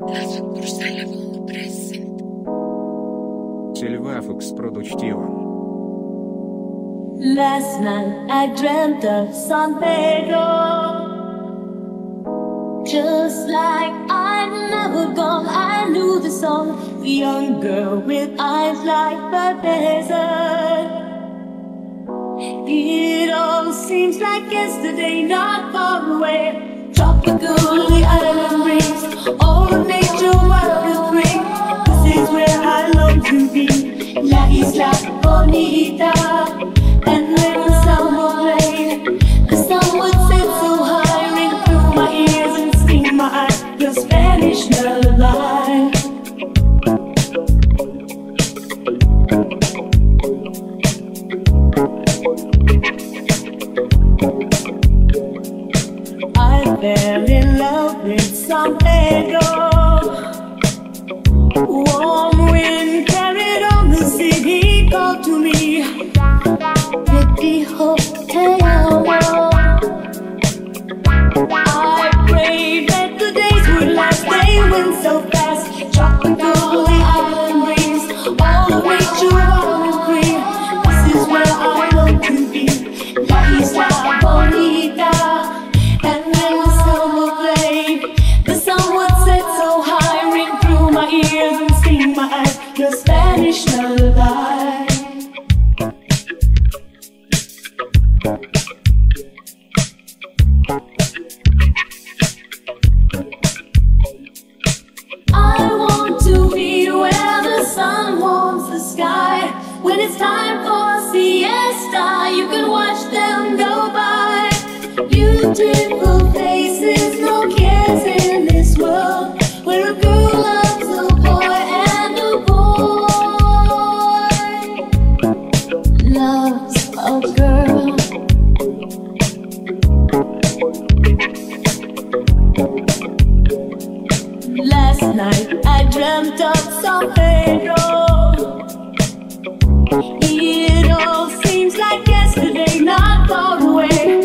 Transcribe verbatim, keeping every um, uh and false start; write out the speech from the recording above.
La Succursale present. Silverfox production. Last night I dreamt of San Pedro. Just like I'd never gone, I knew the song. The young girl with eyes like the desert. It all seems like yesterday, not far away. Tropical, the island breeze, all the nature wild and free. This is where I long to be, La Isla, Bonita. And when the sun would play, the sun would sit so high, ring through my ears and sting my eyes, the Spanish lullaby. I fell in love with San Pedro. Warm wind carried on the city, called to me. The hotel. I prayed that the days would last. They went so fast. Tropical, the island breeze, all the nature wild and free. This is where I long to be, La Isla Bonita. And when the summer played, the sun would set so high, ring through my ears and sting my eyes, the Spanish lullaby. When it's time for siesta, you can watch them go by. Beautiful faces, no cares in this world, where a girl loves a boy and a boy loves a girl. Last night I dreamt of San Pedro. It all seems like yesterday, not far away.